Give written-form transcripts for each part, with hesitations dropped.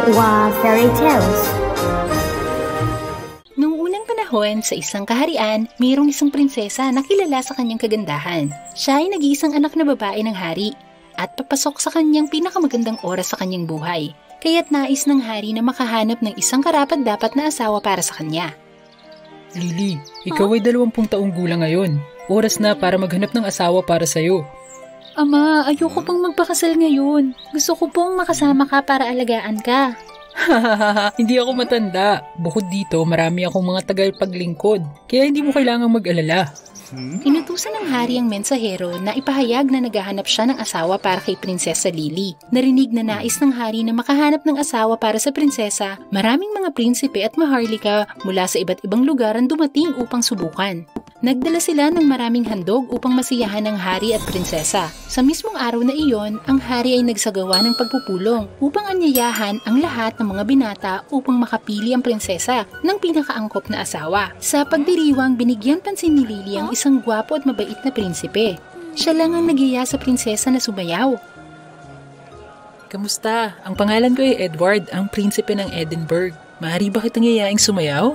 WOA Fairy Tales. Noong unang panahon, sa isang kaharian, mayroong isang prinsesa na kilala sa kanyang kagandahan. Siya ay nag-iisang anak na babae ng hari at papasok sa kanyang pinakamagandang oras sa kanyang buhay. Kaya't nais ng hari na makahanap ng isang karapat-dapat na asawa para sa kanya. Lily, ikaw ay 20 taong gulang ngayon. Oras na para maghanap ng asawa para sa'yo. Ama, ayoko pang magpakasal ngayon. Gusto ko pong makasama ka para alagaan ka. Hindi ako matanda. Bukod dito, marami akong mga tagapaglingkod. Kaya hindi mo kailangang mag-alala. Inutusan ng hari ang mensahero na ipahayag na naghahanap siya ng asawa para kay Prinsesa Lily. Narinig na nais ng hari na makahanap ng asawa para sa prinsesa. Maraming mga prinsipe at maharlika mula sa iba't ibang lugar ang dumating upang subukan. Nagdala sila ng maraming handog upang masiyahan ng hari at prinsesa. Sa mismong araw na iyon, ang hari ay nagsagawa ng pagpupulong upang anyayahan ang lahat ng mga binata upang makapili ang prinsesa ng pinakaangkop na asawa. Sa pagdiriwang, binigyan pansin ni Lily ang isang gwapo at mabait na prinsipe. Siya lang ang nagyaya sa prinsesa na sumayaw. Kamusta? Ang pangalan ko ay Edward, ang prinsipe ng Edinburgh. Maaari ba kitang yayaing sumayaw?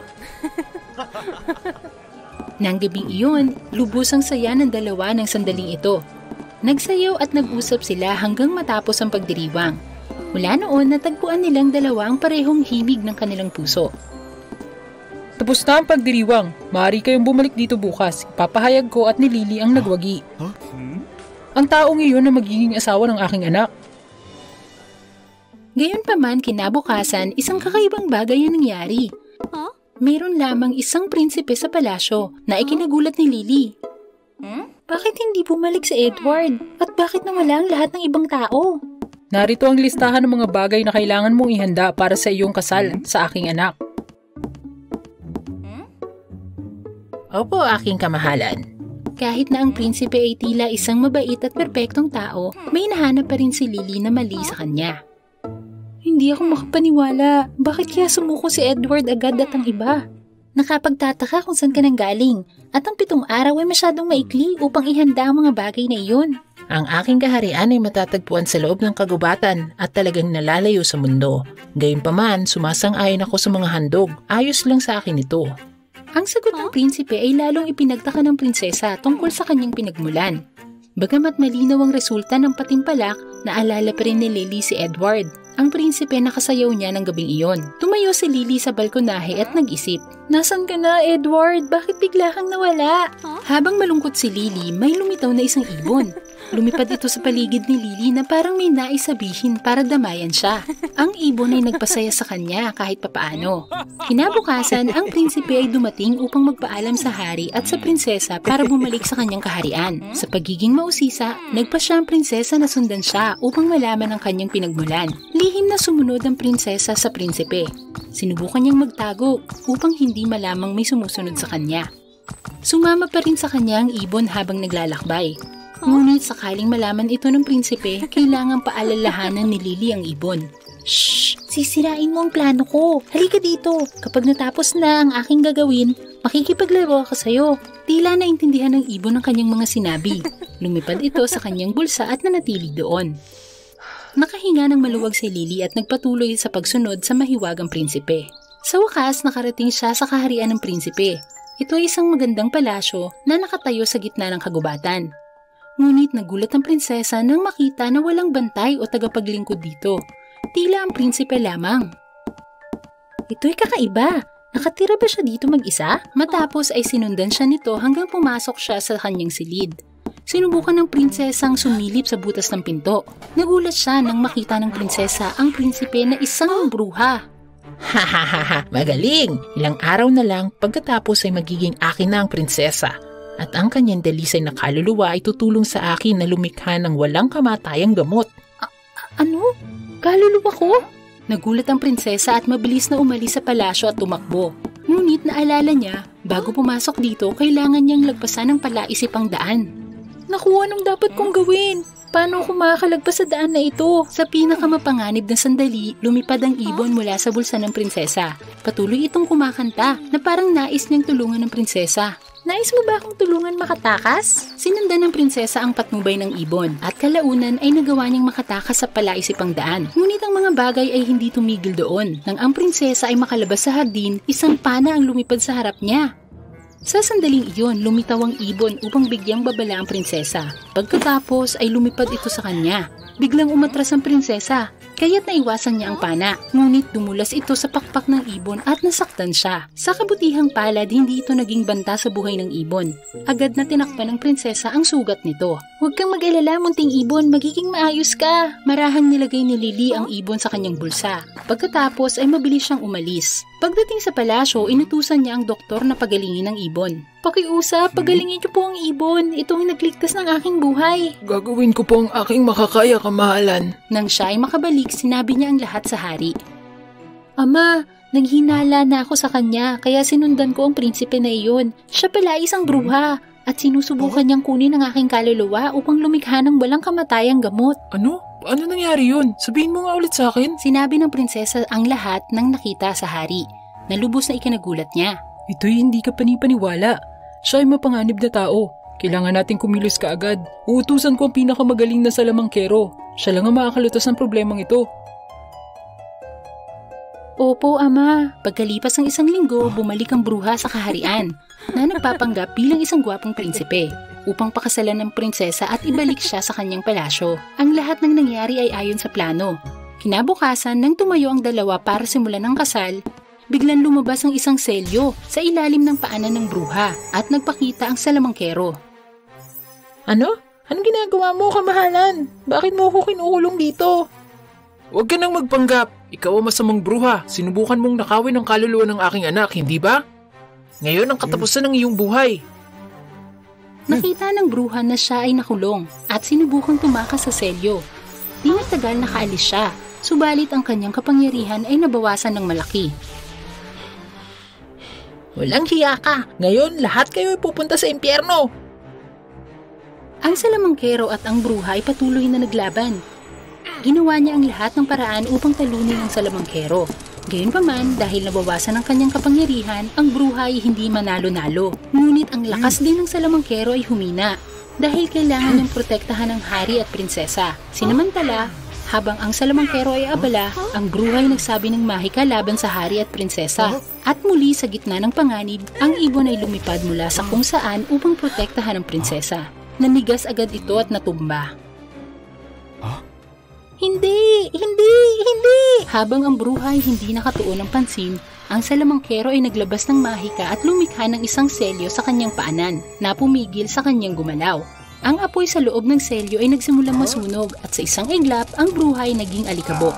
Nang gabing iyon, lubos ang saya ng dalawa ng sandaling ito. Nagsayaw at nag-usap sila hanggang matapos ang pagdiriwang. Mula noon, natagpuan nilang dalawa ang parehong himig ng kanilang puso. Tapos na ang pagdiriwang. Maaari kayong bumalik dito bukas. Papahayag ko at ni Lily ang nagwagi. Ang taong iyon na magiging asawa ng aking anak. Gayunpaman, kinabukasan, isang kakaibang bagay ang nangyari. Mayroon lamang isang prinsipe sa palasyo na ikinagulat ni Lily. Bakit hindi bumalik si Edward? At bakit nawala ang lahat ng ibang tao? Narito ang listahan ng mga bagay na kailangan mong ihanda para sa iyong kasal sa aking anak. Opo, aking kamahalan. Kahit na ang prinsipe ay tila isang mabait at perpektong tao, may nahanap pa rin si Lily na mali sa kanya. Hindi ako makapaniwala. Bakit kaya sumuko si Edward agad at ang iba? Nakapagtataka kung saan ka nang galing at ang 7 araw ay masyadong maikli upang ihanda ang mga bagay na iyon. Ang aking kaharian ay matatagpuan sa loob ng kagubatan at talagang nalalayo sa mundo. Gayunpaman, sumasang-ayon ako sa mga handog. Ayos lang sa akin ito. Ang sagot ng prinsipe ay lalong ipinagtaka ng prinsesa tungkol sa kanyang pinagmulan. Bagamat malinaw ang resulta ng patimpalak, naalala pa rin ni Lily si Edward. Ang prinsipe nakasayaw niya ng gabing iyon. Tumayo si Lily sa balkonahe at nag-isip. Nasaan ka na, Edward? Bakit bigla kang nawala? Habang malungkot si Lily, may lumitaw na isang ibon. Lumipad ito sa paligid ni Lily na parang may nais sabihin para damayan siya. Ang ibon ay nagpasaya sa kanya kahit papaano. Kinabukasan, ang prinsipe ay dumating upang magpaalam sa hari at sa prinsesa para bumalik sa kanyang kaharian. Sa pagiging mausisa, nagpa siya ang prinsesa na sundan siya upang malaman ang kanyang pinagmulan. Lihim na sumunod ang prinsesa sa prinsipe. Sinubukan niyang magtago upang hindi malamang may sumusunod sa kanya. Sumama pa rin sa kanya ang ibon habang naglalakbay. Ngunit sakaling malaman ito ng prinsipe, kailangang paalalahanan ni Lily ang ibon. Shh! Sisirain mo ang plano ko. Halika dito. Kapag natapos na ang aking gagawin, makikipaglaro ako sa'yo. Tila naintindihan ng ibon ang kanyang mga sinabi. Lumipad ito sa kanyang bulsa at nanatili doon. Nakahinga ng maluwag si Lily at nagpatuloy sa pagsunod sa mahiwagang prinsipe. Sa wakas, nakarating siya sa kaharian ng prinsipe. Ito ay isang magandang palasyo na nakatayo sa gitna ng kagubatan. Ngunit nagulat ang prinsesa nang makita na walang bantay o tagapaglingkod dito. Tila ang prinsipe lamang. Ito'y kakaiba. Nakatira ba siya dito mag-isa? Matapos ay sinundan siya nito hanggang pumasok siya sa kanyang silid. Sinubukan ng prinsesang sumilip sa butas ng pinto. Nagulat siya nang makita ng prinsesa ang prinsipe na isang bruha. Hahaha, magaling! Ilang araw na lang pagkatapos ay magiging akin na ang prinsesa. At ang kanyang dalisay na kaluluwa ay tutulong sa akin na lumikha ng walang kamatayang gamot. Ano? Kaluluwa ko? Nagulat ang prinsesa at mabilis na umalis sa palasyo at tumakbo. Ngunit naalala niya, bago pumasok dito, kailangan niyang lagpasan ng palaisipang daan. Naku, anong dapat kong gawin? Paano ako makakalagpas sa daan na ito? Sa pinakamapanganib na sandali, lumipad ang ibon mula sa bulsa ng prinsesa. Patuloy itong kumakanta na parang nais niyang tulungan ng prinsesa. Nais mo ba akong tulungan makatakas? Sinundan ng prinsesa ang patnubay ng ibon at kalaunan ay nagawa niyang makatakas sa palaisipang daan. Ngunit ang mga bagay ay hindi tumigil doon. Nang ang prinsesa ay makalabas sa hardin, isang pana ang lumipad sa harap niya. Sa sandaling iyon, lumitaw ang ibon upang bigyang babala ang prinsesa. Pagkatapos ay lumipad ito sa kanya. Biglang umatras ang prinsesa, kaya't naiwasan niya ang pana. Ngunit dumulas ito sa pakpak ng ibon at nasaktan siya. Sa kabutihang palad, hindi ito naging banta sa buhay ng ibon. Agad na tinakpan ng prinsesa ang sugat nito. Huwag kang mag-alala, munting ibon, magiging maayos ka. Marahang nilagay ni Lily ang ibon sa kanyang bulsa. Pagkatapos ay mabilis siyang umalis. Pagdating sa palasyo, inutusan niya ang doktor na pagalingin ang ibon. Pakiusap, pagalingin niyo po ang ibon. Itong nagligtas ng aking buhay. Gagawin ko po ang aking makakaya, kamahalan. Nang siya ay makabalik, sinabi niya ang lahat sa hari. Ama, naghinala na ako sa kanya, kaya sinundan ko ang prinsipe na iyon. Siya pala isang bruha, at sinusubukan niyang kunin ang aking kaluluwa upang lumikha ng walang kamatayang gamot. Ano? Paano nangyari yun? Sabihin mo nga ulit sa akin. Sinabi ng prinsesa ang lahat ng nakita sa hari. Nalubos na ikinagulat niya. Ito'y hindi ka panipaniwala. Siya ay mapanganib na tao. Kailangan nating kumilos kaagad. Uutusan ko ang pinakamagaling na salamangkero. Siya lang ang makakalutas ng problemang ito. Opo, ama. Pagkalipas ng 1 linggo, bumalik ang bruha sa kaharian na nagpapanggap bilang isang gwapong prinsipe upang pakasalan ng prinsesa at ibalik siya sa kanyang palasyo. Ang lahat ng nangyari ay ayon sa plano. Kinabukasan, nang tumayo ang dalawa para simulan ang kasal, biglang lumabas ang isang selyo sa ilalim ng paanan ng bruha at nagpakita ang salamangkero. Ano? Anong ginagawa mo, kamahalan? Bakit mo ako kinukulong dito? Huwag ka nang magpanggap. Ikaw ang masamang bruha. Sinubukan mong nakawin ang kaluluwa ng aking anak, hindi ba? Ngayon ang katapusan ng iyong buhay. Nakita ng bruha na siya ay nakulong at sinubukang tumakas sa selyo. Di nagtagal nakaalis siya, subalit ang kanyang kapangyarihan ay nabawasan ng malaki. Walang hiya ka. Ngayon, lahat kayo ay pupunta sa impyerno. Ang salamangkero at ang bruha ay patuloy na naglaban. Ginawa niya ang lahat ng paraan upang talunin ang salamangkero. Gayunpaman, dahil nabawasan ang kanyang kapangyarihan, ang bruha ay hindi manalo-nalo. Ngunit ang lakas din ng salamangkero ay humina dahil kailangan niyang protektahan ang hari at prinsesa. Sinamantala, habang ang salamangkero ay abala, ang bruha ay nagsabi ng mahika laban sa hari at prinsesa. At muli sa gitna ng panganib, ang ibon ay lumipad mula sa kung saan upang protektahan ang prinsesa. Nanigas agad ito at natumba. Hindi! Habang ang bruha ay hindi nakatuon ng pansin, ang salamangkero ay naglabas ng mahika at lumikha ng isang selyo sa kanyang paanan na pumigil sa kanyang gumalaw. Ang apoy sa loob ng selyo ay nagsimulang masunog at sa isang iglap, ang bruha ay naging alikabok.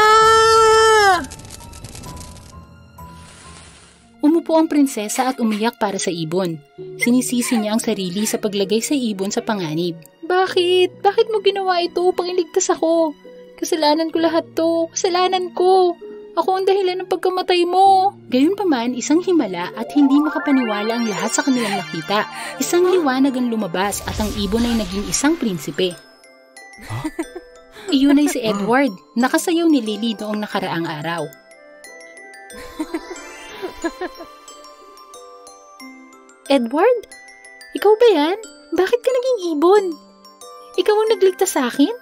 Umupo ang prinsesa at umiyak para sa ibon. Sinisisi niya ang sarili sa paglagay sa ibon sa panganib. Bakit? Bakit mo ginawa ito upang iligtas ako? Kasalanan ko lahat to. Kasalanan ko. Ako ang dahilan ng pagkamatay mo. Gayunpaman, isang himala at hindi makapaniwala ang lahat sa kanilang nakita. Isang liwanag ang lumabas at ang ibon ay naging isang prinsipe. Iyon ay si Edward, nakasayaw ni Lily noong nakaraang araw. Edward? Ikaw ba yan? Bakit ka naging ibon? Ikaw ang nagligtas sa akin?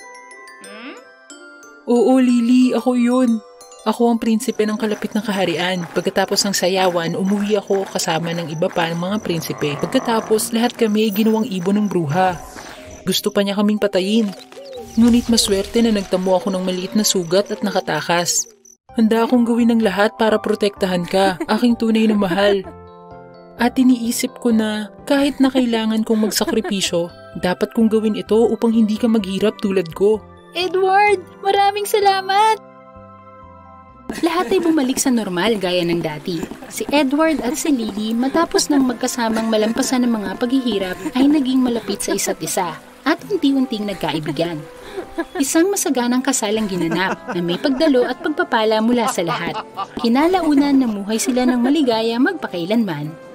Oo, Lily, ako yun. Ako ang prinsipe ng kalapit ng kaharian. Pagkatapos ng sayawan, umuwi ako kasama ng iba pa ng mga prinsipe. Pagkatapos, lahat kami ay ginawang ibon ng bruha. Gusto pa niya kaming patayin. Ngunit maswerte na nagtamo ako ng maliit na sugat at nakatakas. Handa akong gawin ng lahat para protektahan ka, aking tunay na mahal. At iniisip ko na kahit na kailangan kong magsakripisyo, dapat kong gawin ito upang hindi ka maghirap tulad ko. Edward, maraming salamat! Lahat ay bumalik sa normal gaya ng dati. Si Edward at si Lily matapos ng magkasamang malampasan ng mga paghihirap ay naging malapit sa isa't isa at unti-unting nagkaibigan. Isang masaganang kasal ang ginanap na may pagdalo at pagpapala mula sa lahat. Kinalaunan namuhay sila ng maligaya magpakailanman.